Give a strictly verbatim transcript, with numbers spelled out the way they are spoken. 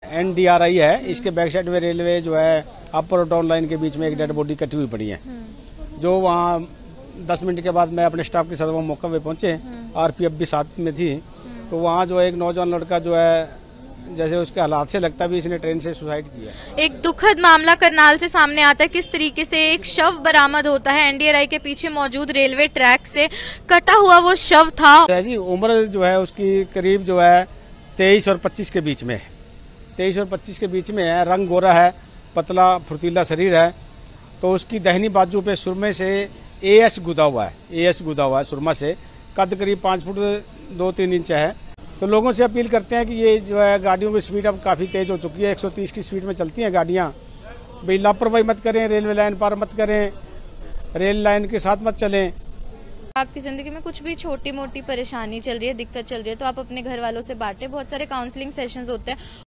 N D R आई है, इसके back side में रेलवे जो है अपर और डाउन लाइन के बीच में एक डेड बॉडी कटी हुई पड़ी है। जो वहाँ दस मिनट के बाद मैं अपने स्टाफ के साथ वहाँ मौके पे पहुँचे, आर पी एफ भी साथ में थी, तो वहाँ जो एक नौजवान लड़का जो है जैसे उसके हालात से लगता भी इसने ट्रेन से सुसाइड किया। एक दुखद मामला करनाल से सामने आता है। किस तरीके से एक शव बरामद होता है, एन डी आर आई के पीछे मौजूद रेलवे ट्रैक से कटा हुआ वो शव था। जी उम्र जो है उसकी करीब जो है तेईस और पच्चीस के बीच में है, तेईस और पच्चीस के बीच में है। रंग गोरा है, पतला फुर्तीला शरीर है। तो उसकी दाहिनी बाजू पे सुरमे से ए एस गुदा हुआ है, ए एस गुदा हुआ है सुरमा से। कद करीब पाँच फुट दो तीन इंच है। तो लोगों से अपील करते हैं कि ये जो है गाड़ियों की स्पीड अब काफ़ी तेज़ हो चुकी है, एक सौ तीस की स्पीड में चलती हैं गाड़ियाँ। भाई लापरवाही मत करें, रेलवे लाइन पार मत करें, रेल लाइन के साथ मत चलें। आपकी ज़िंदगी में कुछ भी छोटी मोटी परेशानी चल रही है, दिक्कत चल रही है, तो आप अपने घर वालों से बांटें। बहुत सारे काउंसलिंग सेशंस होते हैं।